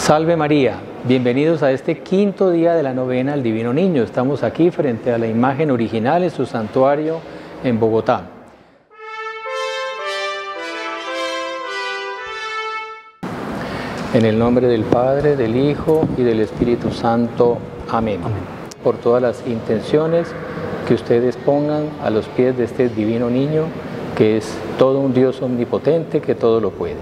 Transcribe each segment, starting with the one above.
Salve María, bienvenidos a este quinto día de la novena al Divino Niño. Estamos aquí frente a la imagen original en su santuario en Bogotá. En el nombre del Padre, del Hijo y del Espíritu Santo. Amén. Amén. Por todas las intenciones que ustedes pongan a los pies de este Divino Niño, que es todo un Dios omnipotente que todo lo puede.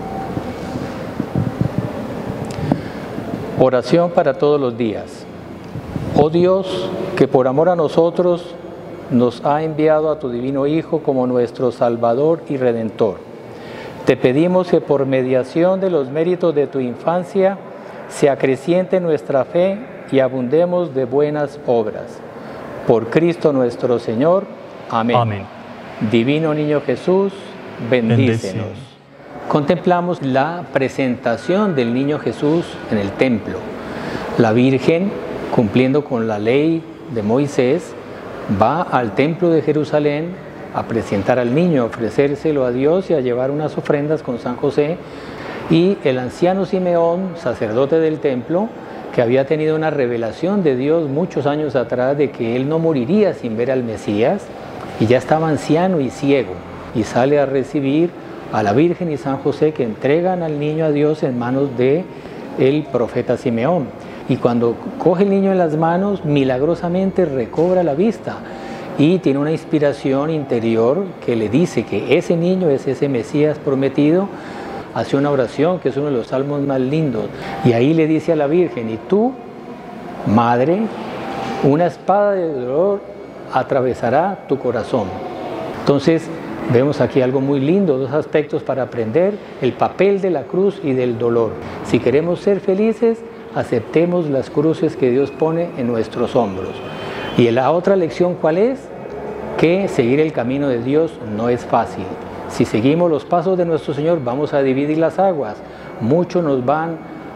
Oración para todos los días. Oh Dios, que por amor a nosotros nos ha enviado a tu Divino Hijo como nuestro Salvador y Redentor. Te pedimos que por mediación de los méritos de tu infancia se acreciente nuestra fe y abundemos de buenas obras. Por Cristo nuestro Señor. Amén. Amén. Divino Niño Jesús, bendícenos. Contemplamos la presentación del Niño Jesús en el templo. La Virgen, cumpliendo con la ley de Moisés, va al templo de Jerusalén a presentar al niño, a ofrecérselo a Dios y a llevar unas ofrendas con San José. Y el anciano Simeón, sacerdote del templo, que había tenido una revelación de Dios muchos años atrás de que él no moriría sin ver al Mesías, y ya estaba anciano y ciego, y sale a recibir a la Virgen y San José, que entregan al niño a Dios en manos de el profeta Simeón. Y cuando coge el niño en las manos, milagrosamente recobra la vista y tiene una inspiración interior que le dice que ese niño es ese Mesías prometido. Hace una oración que es uno de los salmos más lindos, y ahí le dice a la Virgen: y tú, madre, una espada de dolor atravesará tu corazón. Entonces vemos aquí algo muy lindo, dos aspectos para aprender: el papel de la cruz y del dolor. Si queremos ser felices, aceptemos las cruces que Dios pone en nuestros hombros. Y la otra lección, ¿cuál es? Que seguir el camino de Dios no es fácil. Si seguimos los pasos de nuestro Señor, vamos a dividir las aguas. Muchos nos van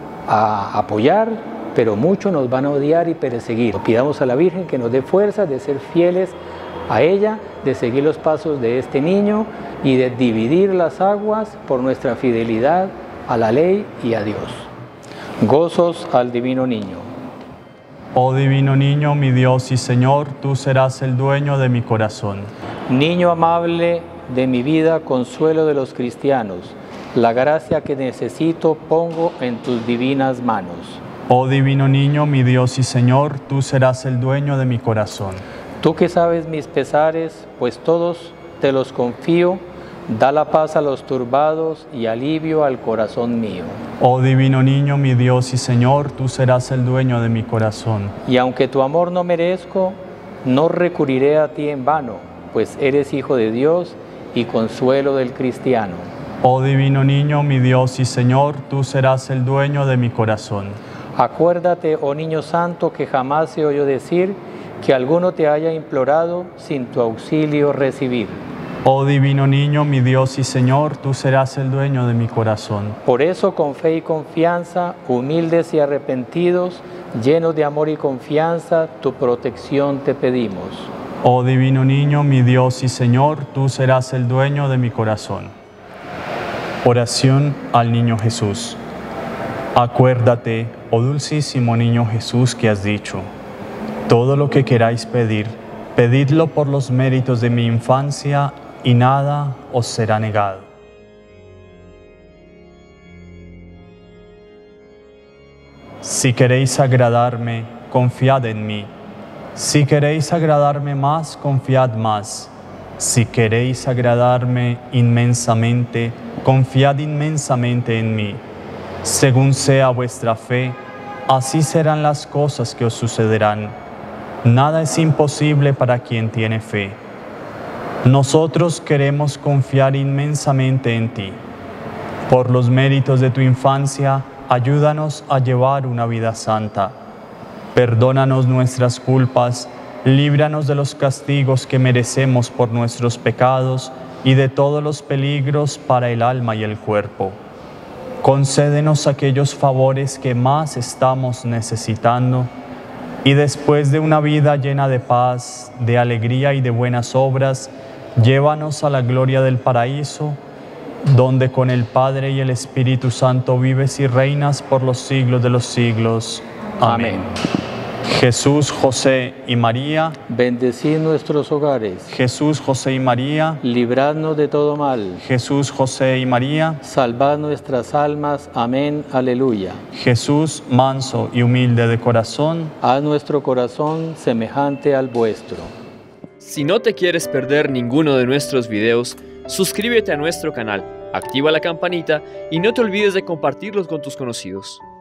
a apoyar, pero muchos nos van a odiar y perseguir. Pidamos a la Virgen que nos dé fuerza de ser fieles a ella, de seguir los pasos de este niño y de dividir las aguas por nuestra fidelidad a la ley y a Dios. Gozos al Divino Niño. Oh Divino Niño, mi Dios y Señor, tú serás el dueño de mi corazón. Niño amable de mi vida, consuelo de los cristianos, la gracia que necesito pongo en tus divinas manos. Oh Divino Niño, mi Dios y Señor, tú serás el dueño de mi corazón. Tú que sabes mis pesares, pues todos te los confío, da la paz a los turbados y alivio al corazón mío. Oh Divino Niño, mi Dios y Señor, tú serás el dueño de mi corazón. Y aunque tu amor no merezco, no recurriré a ti en vano, pues eres Hijo de Dios y consuelo del cristiano. Oh Divino Niño, mi Dios y Señor, tú serás el dueño de mi corazón. Acuérdate, oh Niño Santo, que jamás se oyó decir que alguno te haya implorado sin tu auxilio recibir. Oh Divino Niño, mi Dios y Señor, tú serás el dueño de mi corazón. Por eso, con fe y confianza, humildes y arrepentidos, llenos de amor y confianza, tu protección te pedimos. Oh Divino Niño, mi Dios y Señor, tú serás el dueño de mi corazón. Oración al Niño Jesús. Acuérdate, oh dulcísimo Niño Jesús, que has dicho: todo lo que queráis pedir, pedidlo por los méritos de mi infancia, y nada os será negado. Si queréis agradarme, confiad en mí. Si queréis agradarme más, confiad más. Si queréis agradarme inmensamente, confiad inmensamente en mí. Según sea vuestra fe, así serán las cosas que os sucederán. Nada es imposible para quien tiene fe. Nosotros queremos confiar inmensamente en ti. Por los méritos de tu infancia, ayúdanos a llevar una vida santa. Perdónanos nuestras culpas, líbranos de los castigos que merecemos por nuestros pecados y de todos los peligros para el alma y el cuerpo. Concédenos aquellos favores que más estamos necesitando, y después de una vida llena de paz, de alegría y de buenas obras, llévanos a la gloria del paraíso donde con el Padre y el Espíritu Santo vives y reinas por los siglos de los siglos. Amén. Jesús, José y María, Bendecid nuestros hogares. Jesús, José y María, Libradnos de todo mal. Jesús, José y María, Salvad nuestras almas. Amén. Aleluya. Jesús, manso y humilde de corazón, Haz nuestro corazón semejante al vuestro. Si no te quieres perder ninguno de nuestros videos, suscríbete a nuestro canal, activa la campanita y no te olvides de compartirlos con tus conocidos.